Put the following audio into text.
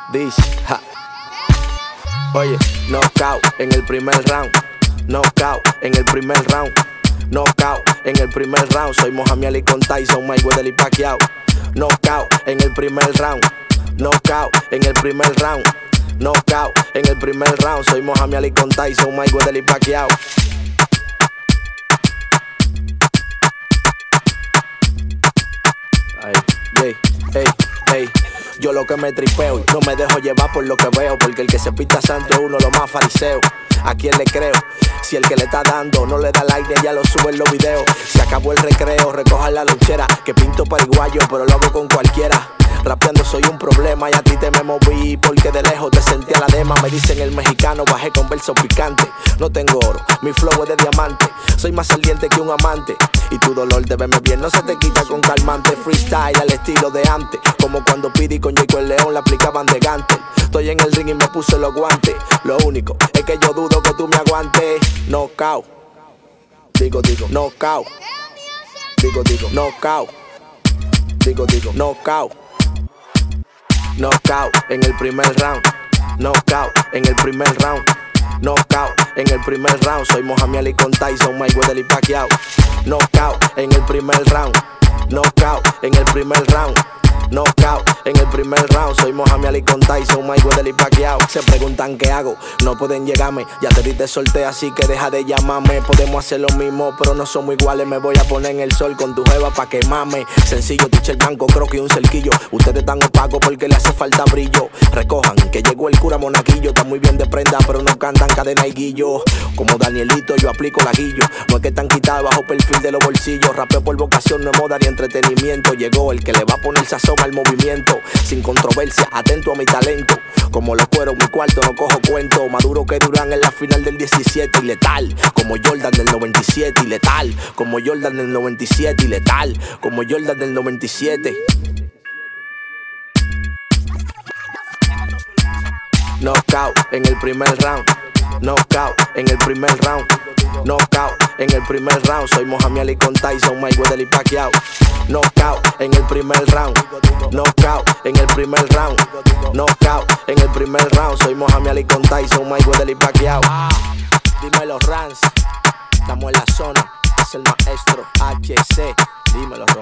This, ja. Oye, knockout en el primer round. Knockout en el primer round. Knockout en el primer round. Soy Mohamed Ali con Tyson, Mayweather y Pacquiao. Knockout en el primer round. Knockout en el primer round. Knockout en el primer round. Soy Mohamed Ali con Tyson, Mayweather y Pacquiao. Ay, hey, hey, hey. Yo lo que me tripeo y no me dejo llevar por lo que veo, porque el que se pinta santo es uno de los más fariseos. ¿A quién le creo? Si el que le está dando no le da like, ya lo sube en los videos. Se acabó el recreo, recoja la lonchera, que pinto pariguayo, pero lo hago con cualquiera. Rapeando soy un problema y a ti te me moví porque de lejos te sentí a la dema. Me dicen el mexicano, bajé con verso picante. No tengo oro, mi flow es de diamante. Soy más ardiente que un amante y tu dolor de verme bien no se te quita con calmante. Freestyle al estilo de antes, como cuando Pidi con Jaco el León la aplicaban de gante. Estoy en el ring y me puse los guantes. Lo único es que yo dudo que tú me aguantes. Knockout, digo, knockout. Digo, knockout. Digo, knockout. Knockout en el primer round. Knockout en el primer round. Knockout en el primer round. Soy Mohamed Ali con Tyson, Mayweather y Pacquiao. Knockout en el primer round. Knockout en el primer round. Knockout en el primer round. Soy Mohamed Ali con Tyson, Mayweather y Pacquiao. Se preguntan qué hago, no pueden llegarme. Ya te di te solté, así que deja de llamarme. Podemos hacer lo mismo, pero no somos iguales. Me voy a poner en el sol con tu jeva pa' quemarme. Sencillo, teacher blanco, croquis y un cerquillo. Ustedes están opacos porque le hace falta brillo. Recojan que llegó el cura monaquillo. Está muy bien de prenda, pero no cantan cadena y guillo. Como Danielito yo aplico la guillo. No es que están quitados bajo perfil de los bolsillos. Rapeo por vocación, no es moda ni entretenimiento. Llegó el que le va a poner sazón al movimiento, sin controversia, atento a mi talento. Como los cueros, mi cuarto no cojo cuento. Maduro que Durán en la final del 17 y letal, como Jordan del 97 y letal, como Jordan del 97 y letal, como Jordan del 97. Knockout en el primer round. Knockout en el primer round. Knockout en el primer round. Soy Mohamed Ali con Tyson, Mayweather y Pacquiao. Knockout en el primer round. Knockout en el primer round. Knockout en el primer round. Soy Mohamed Ali con Tyson, Mayweather y Pacquiao. Dímelo Rans, estamos en la zona. Es el maestro HC. Dímelo.